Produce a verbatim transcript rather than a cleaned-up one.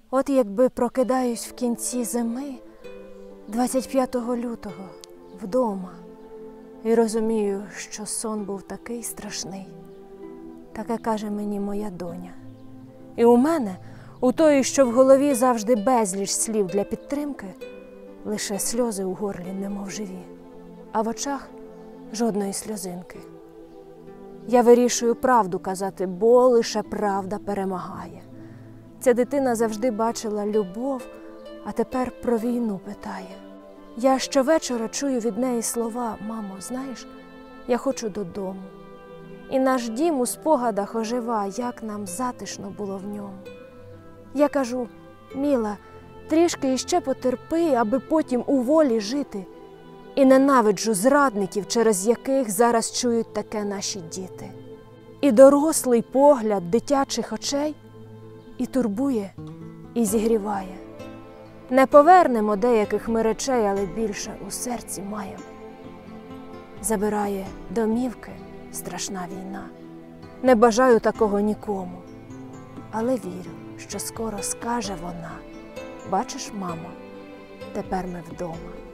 От якби прокидаюсь в кінці зими, двадцять п'ятого лютого, вдома, і розумію, що сон був такий страшний. Таке каже мені моя доня. І у мене, у тої, що в голові завжди безліч слів для підтримки, лише сльози у горлі, немов живі, а в очах жодної сльозинки. Я вирішую правду казати, бо лише правда перемагає. Ця дитина завжди бачила любов, а тепер про війну питає. Я щовечора чую від неї слова: «Мамо, знаєш, я хочу додому». І наш дім у спогадах ожива, як нам затишно було в ньому. Я кажу: «Міла, трішки іще потерпи, аби потім у волі жити». І ненавиджу зрадників, через яких зараз чують таке наші діти. І дорослий погляд дитячих очей і турбує, і зігріває. Не повернемо деяких ми речей, але більше у серці маємо. Забирає домівки страшна війна. Не бажаю такого нікому, але вірю, що скоро скаже вона: «Бачиш, мамо, тепер ми вдома».